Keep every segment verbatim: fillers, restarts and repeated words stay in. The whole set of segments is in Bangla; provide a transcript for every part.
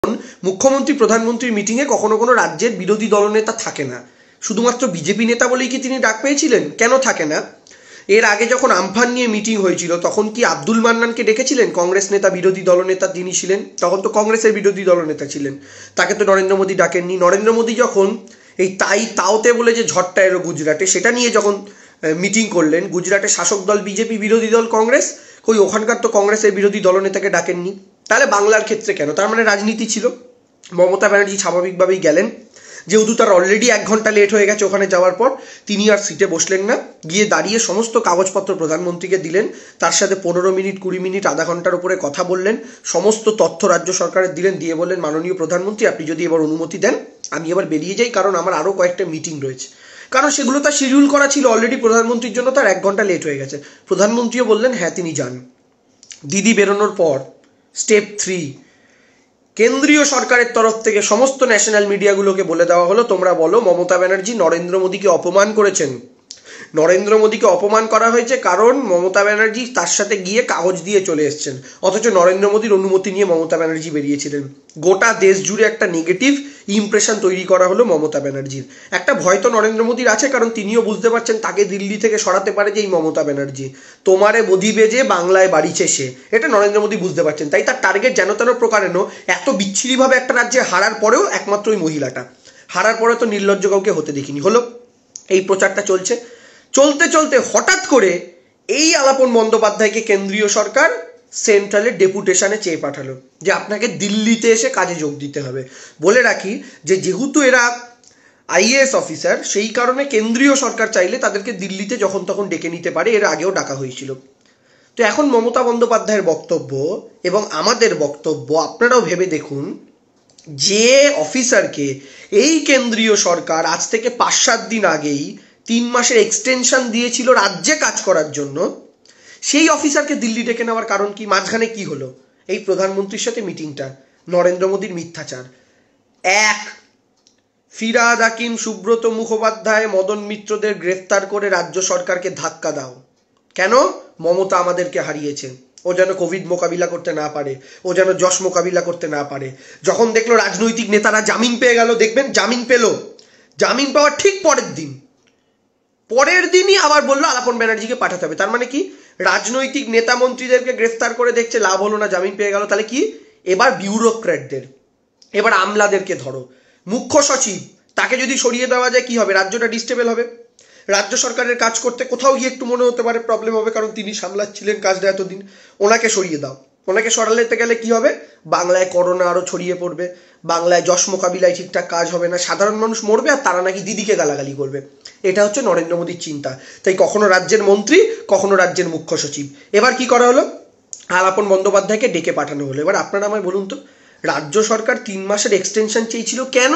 মুখ্যমন্ত্রী প্রধানমন্ত্রীর মিটিংয়ে কখনো কোনো রাজ্যের বিরোধী দলনেতা থাকে না। শুধুমাত্র বিজেপি নেতা বলেই কি তিনি ডাক পেয়েছিলেন? কেন থাকে না? এর আগে যখন আমফান নিয়ে মিটিং হয়েছিল তখন কি আব্দুল মান্নানকে ডেকেছিলেন? কংগ্রেস নেতা, বিরোধী দলনেতা তিনি ছিলেন, তখন তো কংগ্রেসের বিরোধী দলনেতা ছিলেন, তাকে তো নরেন্দ্র মোদী ডাকেননি। নরেন্দ্র মোদী যখন এই তাই তাওতে বলে যে ঝড়টা এলো গুজরাটে, সেটা নিয়ে যখন মিটিং করলেন, গুজরাটের শাসক দল বিজেপি, বিরোধী দল কংগ্রেস, কই ওখানকার তো কংগ্রেসের বিরোধী দলনেতাকে ডাকেননি। তাহলে বাংলার ক্ষেত্রে কেন? তার মানে রাজনীতি ছিল। মমতা ব্যানার্জি স্বাভাবিকভাবেই গেলেন, যেহেতু তার অলরেডি এক ঘন্টা লেট হয়ে গেছে ওখানে যাওয়ার পর, তিনি আর সিটে বসলেন না, গিয়ে দাঁড়িয়ে সমস্ত কাগজপত্র প্রধানমন্ত্রীকে দিলেন, তার সাথে পনেরো মিনিট কুড়ি মিনিট আধা ঘন্টার উপরে কথা বললেন, সমস্ত তথ্য রাজ্য সরকারের দিলেন, দিয়ে বললেন মাননীয় প্রধানমন্ত্রী আপনি যদি এবার অনুমতি দেন আমি এবার বেরিয়ে যাই, কারণ আমার আরও কয়েকটা মিটিং রয়েছে। কারণ সেগুলো তার শিডিউল করা ছিল অলরেডি, প্রধানমন্ত্রীর জন্য তার এক ঘন্টা লেট হয়ে গেছে। প্রধানমন্ত্রীও বললেন হ্যাঁ তিনি যান। দিদি বেরোনোর পর স্টেপ থ্রি, কেন্দ্রীয় সরকারের তরফ থেকে সমস্ত ন্যাশনাল মিডিয়াগুলোকে বলে দেওয়া হলো তোমরা বলো মমতা ব্যানার্জি নরেন্দ্র মোদীকে অপমান করেছেন। নরেন্দ্র মোদীকে অপমান করা হয়েছে কারণ মমতা ব্যানার্জি তার সাথে গিয়ে কাগজ দিয়ে চলে এসছেন, অথচ নরেন্দ্র মোদীর অনুমতি নিয়ে মমতা ব্যানার্জি বেরিয়েছিলেন। গোটা দেশ জুড়ে একটা নেগেটিভ ইমপ্রেশন তৈরি করা হলো মমতা ব্যানার্জির। একটা ভয় তো নরেন্দ্র মোদীর আছে, কারণ তিনিও বুঝতে পারছেন তাকে দিল্লি থেকে সরাতে পারে যে এই মমতা ব্যানার্জি, তোমারে বদিবে যে বাংলায় বাড়িছে সে, এটা নরেন্দ্র মোদী বুঝতে পারছেন। তাই তার টার্গেট যেন তেন প্রকারেণ এত বিচ্ছিরিভাবে একটা রাজ্যে হারার পরেও একমাত্র ওই মহিলাটা, হারার পরে তো নির্লজ্জ কাউকে হতে দেখিনি। হলো এই প্রচারটা চলছে, চলতে চলতে হঠাৎ করে এই আলাপন বন্দ্যোপাধ্যায়কে কেন্দ্রীয় সরকার সেন্ট্রালের ডেপুটেশনে চেয়ে পাঠালো যে আপনাকে দিল্লিতে এসে কাজে যোগ দিতে হবে। বলে রাখি যে যেহেতু এরা আইএএস অফিসার, সেই কারণে কেন্দ্রীয় সরকার চাইলে তাদেরকে দিল্লিতে যখন তখন ডেকে নিতে পারে, এর আগেও ডাকা হয়েছিল। তো এখন মমতা বন্দ্যোপাধ্যায়ের বক্তব্য এবং আমাদের বক্তব্য আপনারাও ভেবে দেখুন, যে অফিসারকে এই কেন্দ্রীয় সরকার আজ থেকে পাঁচ সাত দিন আগেই তিন মাসের এক্সটেনশন দিয়েছিল রাজ্যে কাজ করার জন্য, সেই অফিসারকে দিল্লি ডেকে নেওয়ার কারণ কি? মাঝখানে কি হলো? এই প্রধানমন্ত্রীর সাথে মিটিংটা, নরেন্দ্র মোদীর মিথ্যাচার। এক, ফিরহাদ হাকিম, সুব্রত মুখোপাধ্যায়, মদন মিত্রদের গ্রেফতার করে রাজ্য সরকারকে ধাক্কা দাও। কেন? মমতা আমাদেরকে হারিয়েছে, ও যেন কোভিড মোকাবিলা করতে না পারে, ও যেন যশ মোকাবিলা করতে না পারে। যখন দেখলো রাজনৈতিক নেতারা জামিন পেয়ে গেল, দেখবেন জামিন পেল, জামিন পাওয়ার ঠিক পরের দিন পরের দিনই আবার বললো আলাপন ব্যানার্জিকে পাঠাতে হবে। তার মানে কি? রাজনৈতিক নেতা মন্ত্রীদেরকে গ্রেফতার করে দেখছে লাভ হলো না, জামিন পেয়ে গেল, তাহলে কি এবার বিউরোক্র্যাটদের, এবার আমলাদেরকে ধরো। মুখ্য সচিব, তাকে যদি সরিয়ে দেওয়া যায় কি হবে? রাজ্যটা ডিস্টেবল হবে, রাজ্য সরকারের কাজ করতে কোথাও গিয়ে একটু মনে হতে পারে প্রবলেম হবে, কারণ তিনি সামলাচ্ছিলেন কাজটা এতদিন, ওনাকে সরিয়ে দাও। ওনাকে সরালেতে গেলে কি হবে? বাংলায় করোনা আরো ছড়িয়ে পড়বে, বাংলায় যশ মোকাবিলায় ঠিকঠাক কাজ হবে না, সাধারণ মানুষ মরবে, আর তারা নাকি দিদিকে গালাগালি করবে। এটা হচ্ছে নরেন্দ্র মোদীর চিন্তা। তাই কখনো রাজ্যের মন্ত্রী, কখনো রাজ্যের মুখ্য সচিব। এবার কি করা হলো? আলাপন বন্দ্যোপাধ্যায়কে ডেকে পাঠানো হলো। এবার আপনারা আমায় বলুন তো, রাজ্য সরকার তিন মাসের এক্সটেনশন চেয়েছিল কেন?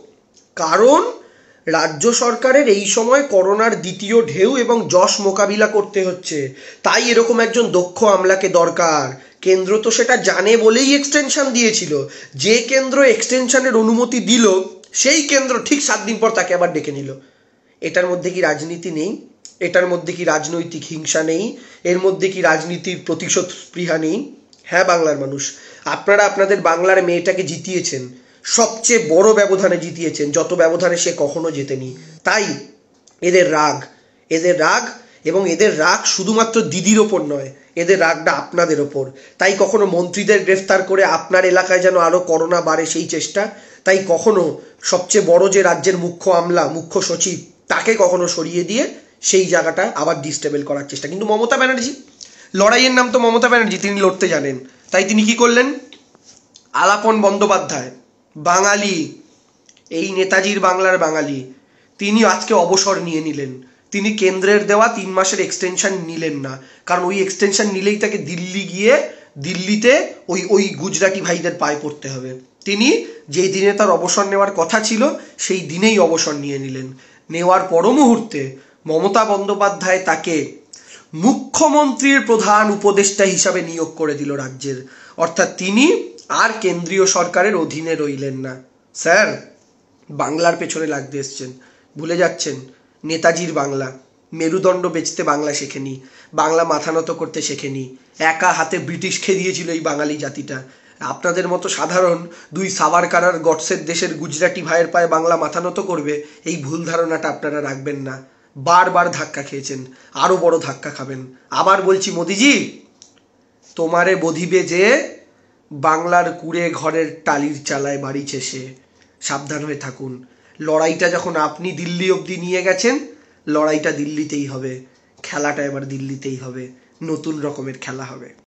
কারণ রাজ্য সরকারের এই সময় করোনার দ্বিতীয় ঢেউ এবং যশ মোকাবিলা করতে হচ্ছে, তাই এরকম একজন দক্ষ আমলাকে দরকার। কেন্দ্র তো সেটা জানে বলেই এক্সটেনশন দিয়েছিল। যে কেন্দ্র এক্সটেনশনের অনুমতি দিল, সেই কেন্দ্র ঠিক সাত দিন পর তাকে আবার ডেকে নিল। এটার মধ্যে কি রাজনীতি নেই? এটার মধ্যে কি রাজনৈতিক হিংসা নেই? এর মধ্যে কি রাজনীতির প্রতিশোধ স্পৃহা নেই? হ্যাঁ বাংলার মানুষ, আপনারা আপনাদের বাংলার মেয়েটাকে জিতিয়েছেন, সবচেয়ে বড় ব্যবধানে জিতিয়েছেন, যত ব্যবধানে সে কখনো জেতেনি। তাই এদের রাগ, এদের রাগ এবং এদের রাগ শুধুমাত্র দিদির ওপর নয়, এদের রাগটা আপনাদের ওপর। তাই কখনো মন্ত্রীদের গ্রেফতার করে আপনার এলাকায় যেন আরো করোনা বাড়ে সেই চেষ্টা, তাই কখনো সবচেয়ে বড় যে রাজ্যের মুখ্য আমলা, মুখ্য সচিব, তাকে কখনো সরিয়ে দিয়ে সেই জায়গাটা আবার ডিস্টেবল করার চেষ্টা। কিন্তু মমতা ব্যানার্জি, লড়াইয়ের নাম তো মমতা ব্যানার্জি, তিনি লড়তে জানেন। তাই তিনি কি করলেন? আলাপন বন্দ্যোপাধ্যায় বাঙালি, এই নেতাজির বাংলার বাঙালি, তিনি আজকে অবসর নিয়ে নিলেন। তিনি কেন্দ্রের দেওয়া তিন মাসের এক্সটেনশন নিলেন না, কারণ ওই এক্সটেনশন নিলেই তাকে দিল্লি গিয়ে দিল্লিতে ওই ওই গুজরাটি ভাইদের পায়ে পড়তে হবে। তিনি যেই দিনে তার অবসর নেওয়ার কথা ছিল সেই দিনেই অবসর নিয়ে নিলেন। নেওয়ার পর মুহূর্তে মমতা বন্দ্যোপাধ্যায় তাকে মুখ্যমন্ত্রীর প্রধান উপদেষ্টা হিসাবে নিয়োগ করে দিল রাজ্যের, অর্থাৎ তিনি আর কেন্দ্রীয় সরকারের অধীনে রইলেন না। স্যার, বাংলার পেছনে লাগতে এসছেন, ভুলে যাচ্ছেন নেতাজির বাংলা। মেরুদণ্ড বেচতে বাংলা শেখেনি, বাংলা মাথা নত করতে শেখেনি, একা হাতে ব্রিটিশ খেয়ে দিয়েছিল এই বাঙালি জাতিটা। আপনাদের মতো সাধারণ দুই সাভারকার আর গডসের দেশের গুজরাটি ভাইয়ের পায়ে বাংলা মাথা নত করবে, এই ভুল ধারণাটা আপনারা রাখবেন না। বারবার ধাক্কা খেয়েছেন, আরো বড় ধাক্কা খাবেন। আবার বলছি মোদিজি, তোমারে বধিবে যে বাংলার কুড়ে ঘরের টালির চালায় বাড়িছে সে। সাবধান হয়ে থাকুন। লড়াইটা যখন আপনি দিল্লি অবধি নিয়ে গেছেন, লড়াইটা দিল্লিতেই হবে, খেলাটা এবার দিল্লিতেই হবে, নতুন রকমের খেলা হবে।